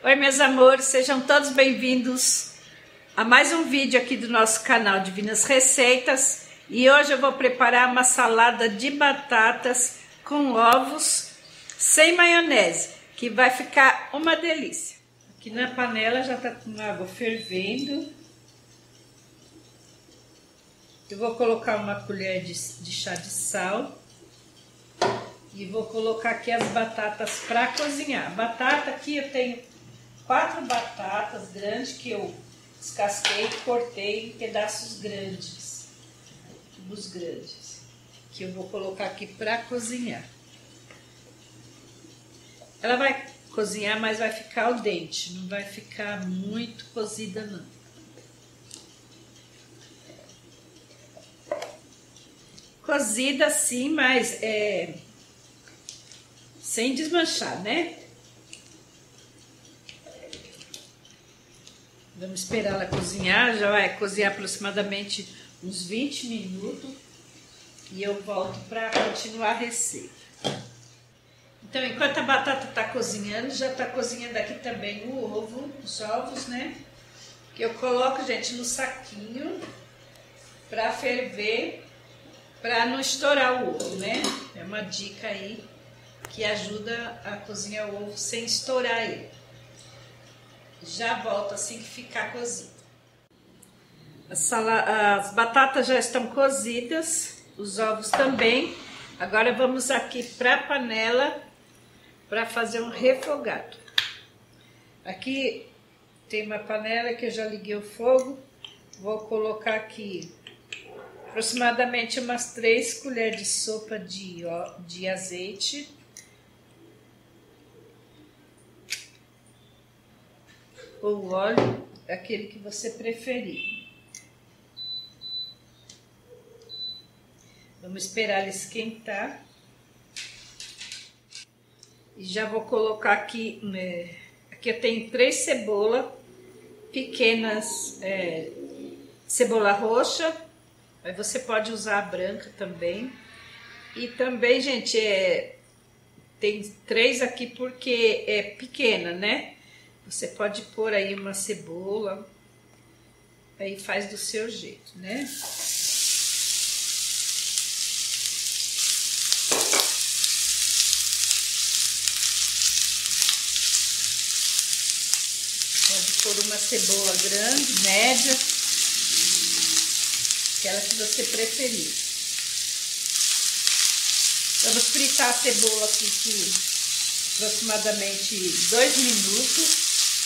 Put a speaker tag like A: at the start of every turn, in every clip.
A: Oi, meus amores, sejam todos bem-vindos a mais um vídeo aqui do nosso canal Divinas Receitas. E hoje eu vou preparar uma salada de batatas com ovos sem maionese, que vai ficar uma delícia. Aqui na panela já tá com água fervendo. Eu vou colocar uma colher de chá de sal. E vou colocar aqui as batatas para cozinhar. A batata aqui eu tenho 4 batatas grandes que eu descasquei e cortei em pedaços grandes, cubos grandes, que eu vou colocar aqui para cozinhar. Ela vai cozinhar, mas vai ficar al dente, não vai ficar muito cozida não. Cozida sim, mas sem desmanchar, né? Vamos esperar ela cozinhar, já vai cozinhar aproximadamente uns 20 minutos e eu volto para continuar a receita. Então, enquanto a batata tá cozinhando, já tá cozinhando aqui também o ovo, os ovos, né? Que eu coloco, gente, no saquinho para ferver, para não estourar o ovo, né? É uma dica aí que ajuda a cozinhar o ovo sem estourar ele. Já volto assim que ficar cozido. As batatas já estão cozidas, os ovos também. Agora vamos aqui para a panela para fazer um refogado. Aqui tem uma panela que eu já liguei o fogo. Vou colocar aqui aproximadamente umas 3 colheres de sopa de azeite. Ou óleo, aquele que você preferir. Vamos esperar ele esquentar. E já vou colocar aqui, aqui eu tenho 3 cebolas pequenas, cebola roxa, mas você pode usar a branca também. E também, gente, tem 3 aqui porque é pequena, né? Você pode pôr aí uma cebola, aí faz do seu jeito, né? Pode pôr uma cebola grande, média, aquela que você preferir. Vamos fritar a cebola aqui por aproximadamente 2 minutos.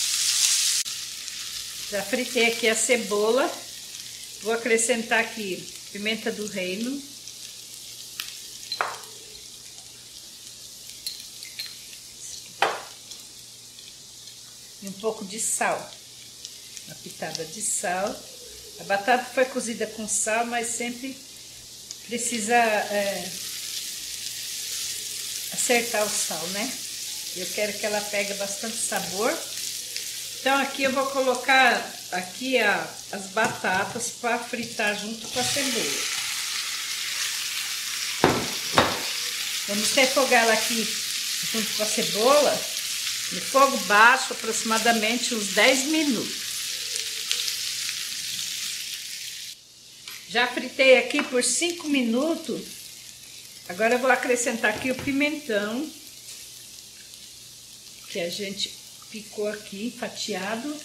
A: Já fritei aqui a cebola, vou acrescentar aqui pimenta do reino, e um pouco de sal, uma pitada de sal. A batata foi cozida com sal, mas sempre precisa acertar o sal, né? Eu quero que ela pegue bastante sabor. Então aqui eu vou colocar aqui as batatas para fritar junto com a cebola. Vamos refogar ela aqui junto com a cebola, no fogo baixo, aproximadamente uns 10 minutos. Já fritei aqui por 5 minutos. Agora eu vou acrescentar aqui o pimentão, que a gente picou aqui, fatiado.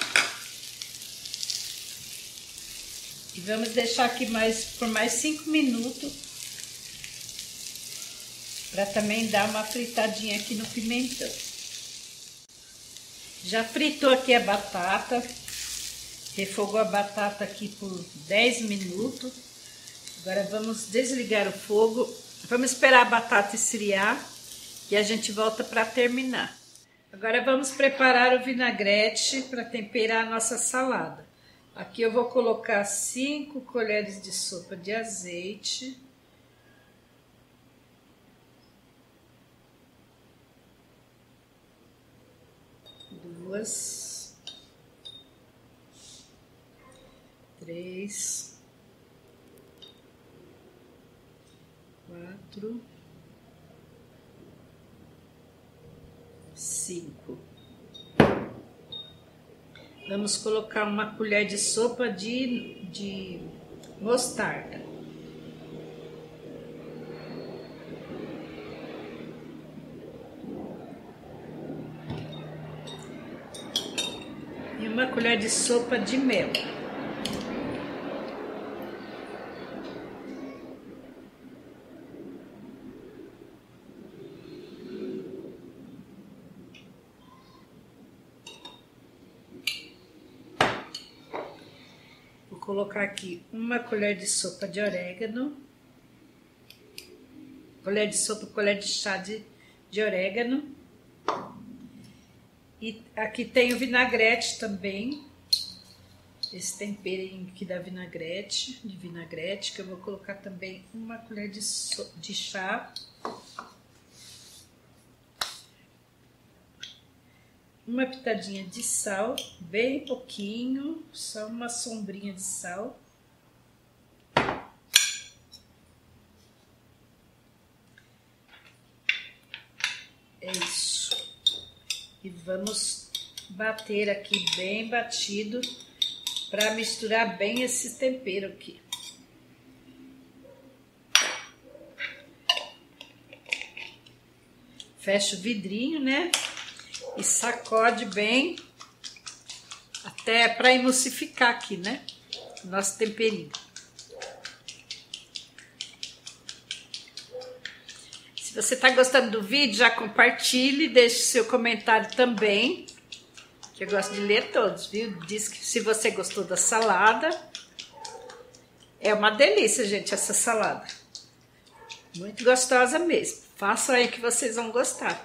A: E vamos deixar aqui por mais 5 minutos. Para também dar uma fritadinha aqui no pimentão. Já fritou aqui a batata. Refogou a batata aqui por 10 minutos. Agora vamos desligar o fogo. Vamos esperar a batata esfriar e a gente volta para terminar. Agora vamos preparar o vinagrete para temperar a nossa salada. Aqui eu vou colocar 5 colheres de sopa de azeite. Duas. 3. 4. 5. Vamos colocar uma colher de sopa de mostarda. E uma colher de sopa de mel. Vou colocar aqui uma colher de sopa de orégano, colher de sopa, colher de chá de orégano. E aqui tem o vinagrete também, esse temperinho aqui da vinagrete, que eu vou colocar também uma colher de chá. Uma pitadinha de sal, bem pouquinho, só uma sombrinha de sal. É isso. E vamos bater aqui bem batido para misturar bem esse tempero aqui. Fecha o vidrinho, né? E sacode bem até para emulsificar aqui, né? O nosso temperinho. Se você tá gostando do vídeo, já compartilhe, deixe seu comentário também, que eu gosto de ler todos, viu? Diz que se você gostou da salada, é uma delícia, gente, essa salada. Muito gostosa mesmo. Façam aí que vocês vão gostar.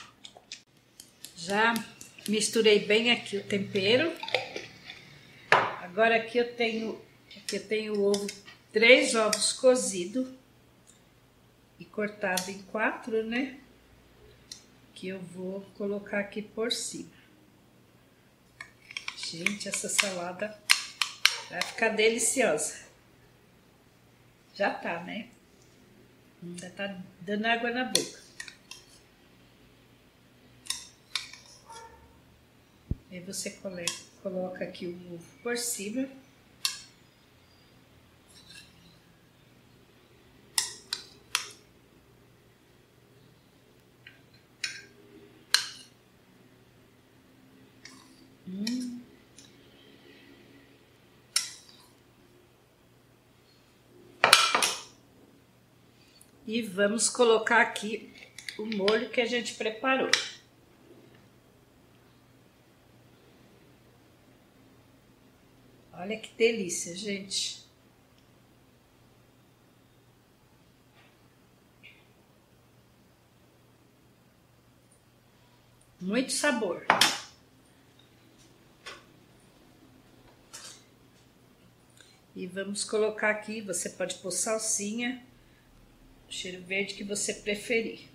A: Já misturei bem aqui o tempero. Agora aqui eu tenho o ovo, 3 ovos cozidos e cortado em 4, né? Que eu vou colocar aqui por cima. Gente, essa salada vai ficar deliciosa. Já tá, né? Já tá dando água na boca. Aí você coloca aqui o ovo por cima. E vamos colocar aqui o molho que a gente preparou. Olha que delícia, gente. Muito sabor. E vamos colocar aqui, você pode pôr salsinha, cheiro verde que você preferir.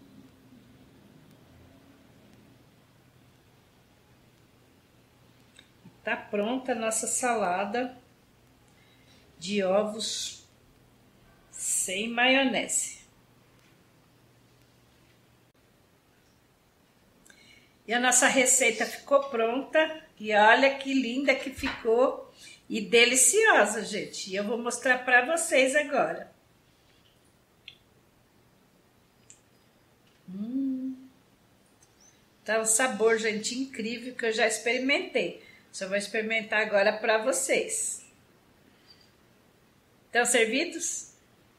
A: Tá pronta a nossa salada de ovos sem maionese. E a nossa receita ficou pronta. E olha que linda que ficou e deliciosa, gente. E eu vou mostrar para vocês agora. Tá um sabor, gente, incrível que eu já experimentei. Só vou experimentar agora para vocês. Estão servidos?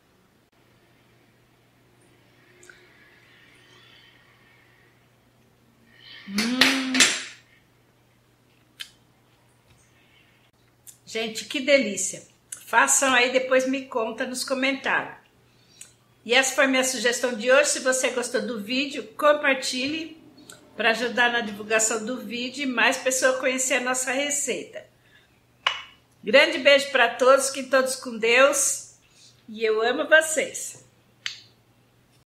A: Gente, que delícia! Façam aí, depois me conta nos comentários. E essa foi minha sugestão de hoje. Se você gostou do vídeo, compartilhe para ajudar na divulgação do vídeo e mais pessoas conhecer a nossa receita. Grande beijo para todos, fiquem todos com Deus e eu amo vocês.